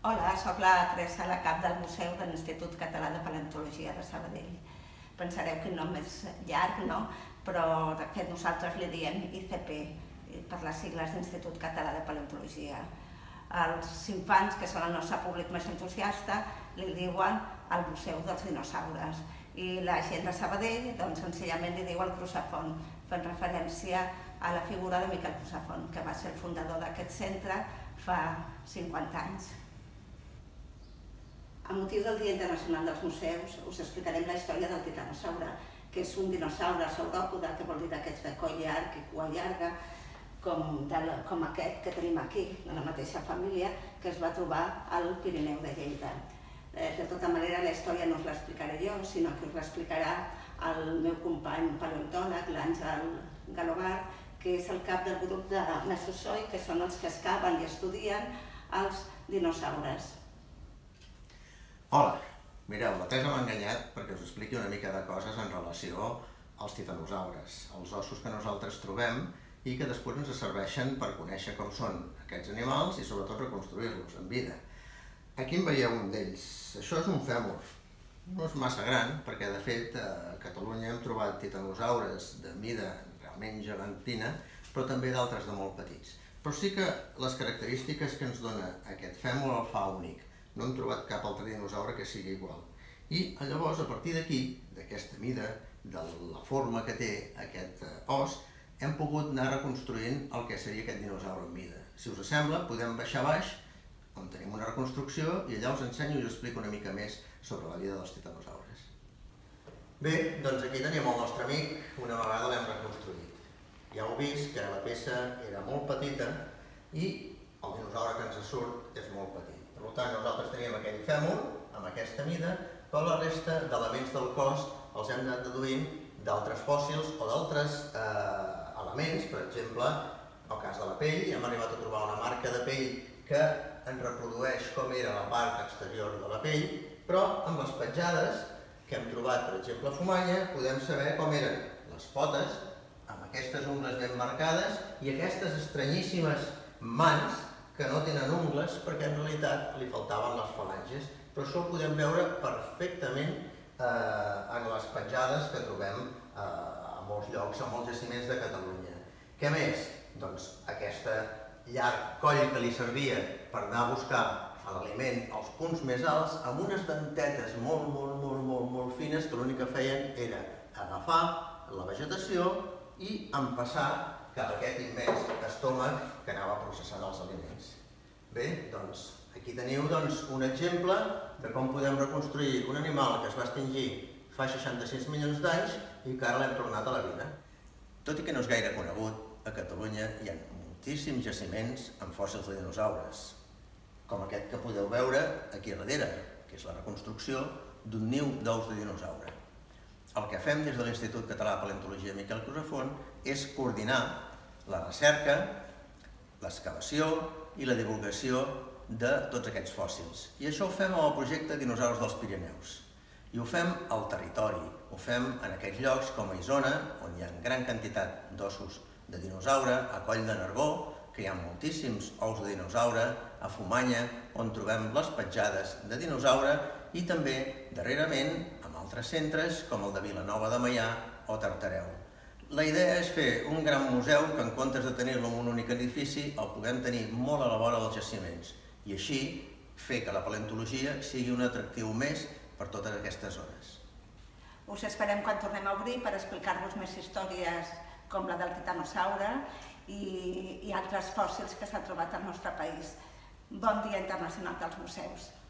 Hola, soc la Teresa, la cap del Museu de l'Institut Català de Paleontologia de Sabadell. Pensareu que un nom és llarg, no? Però de fet nosaltres li diem ICP, per les sigles d'Institut Català de Paleontologia. Els infants, que són el nostre públic més entusiasta, li diuen el Museu dels Dinosaures. I la gent de Sabadell, doncs, senzillament li diu el Crusafont, fent referència a la figura de Miquel Crusafont, que va ser el fundador d'aquest centre fa 50 anys. A motiu del Dia Internacional dels Museus, us explicarem la història del titanosaure, que és un dinosaure sauròpode, que vol dir d'aquests de coll llarg i cua llarga, com aquest que tenim aquí, de la mateixa família, que es va trobar al Pirineu de Lleida. De tota manera, la història no us l'explicaré jo, sinó que us l'explicarà el meu company paleontòleg, l'Àngel Galobar, que és el cap del grup de Mesozoic, que són els que excaven i estudien els dinosaures. Hola, mireu, la Teresa m'ha enganyat perquè us expliqui una mica de coses en relació als titanosaures, els ossos que nosaltres trobem i que després ens serveixen per conèixer com són aquests animals i sobretot reconstruir-los en vida. Aquí en veieu un d'ells. Això és un fèmur. No és massa gran perquè de fet a Catalunya hem trobat titanosaures de mida realment gegantina, però també d'altres de molt petits. Però sí que les característiques que ens dona aquest fèmur el fa únic. No hem trobat cap altre dinosaure que sigui igual. I llavors, a partir d'aquí, d'aquesta mida, de la forma que té aquest os, hem pogut anar reconstruint el que seria aquest dinosaure en vida. Si us sembla, podem baixar a baix, on tenim una reconstrucció, i allà us ensenyo i us explico una mica més sobre la vida dels titanosaures. Bé, doncs aquí tenim el nostre amic, una vegada l'hem reconstruït. Ja heu vist que la peça era molt petita i el dinosaure que ens surt és molt petit. Per tant, nosaltres teníem aquell fèmur amb aquesta mida, però la resta d'elements del cos els hem anat deduint d'altres fòssils o d'altres elements. Per exemple, el cas de la pell, hem arribat a trobar una marca de pell que ens reprodueix com era la part exterior de la pell, però amb les petjades que hem trobat, per exemple, a Fumanya, podem saber com eren les potes, amb aquestes ungles ben marcades i aquestes estranyíssimes mans que no tenen ungles perquè en realitat li faltaven les falanges, però això ho podem veure perfectament en les petjades que trobem a molts llocs, a molts jaciments de Catalunya. Què més? Doncs aquest llarg coll que li servia per anar a buscar l'aliment als punts més alts, amb unes dentetes molt fines que l'únic que feien era agafar la vegetació i empassar cap a aquest immens estómac que anava processant els aliments. Bé, doncs aquí teniu un exemple de com podem reconstruir un animal que es va extingir fa 66 milions d'anys i que ara l'hem tornat a la vida. Tot i que no és gaire conegut, a Catalunya hi ha moltíssims jaciments amb fòssils de dinosaures, com aquest que podeu veure aquí darrere, que és la reconstrucció d'un niu d'ous de dinosaure. El que fem des de l'Institut Català de Paleontologia Miquel Crusafont és coordinar la recerca, l'excavació i la divulgació de tots aquests fòssils. I això ho fem amb el projecte Dinosaures dels Pirineus. I ho fem al territori, ho fem en aquells llocs com a Isona, on hi ha gran quantitat d'ossos de dinosaure, a Coll de Nargó, que hi ha moltíssims ous de dinosaure, a Fumanya, on trobem les petjades de dinosaure, i també, darrerament, amb altres centres, com el de Vilanova de Meià o Tartareu. La idea és fer un gran museu que, en comptes de tenir-lo en un únic edifici, el puguem tenir molt a la vora dels jaciments, i així fer que la paleontologia sigui un atractiu més per totes aquestes zones. Us esperem quan tornem a obrir per explicar-vos més històries com la del titanosaure i altres fòssils que s'han trobat al nostre país. Bon Dia Internacional dels Museus!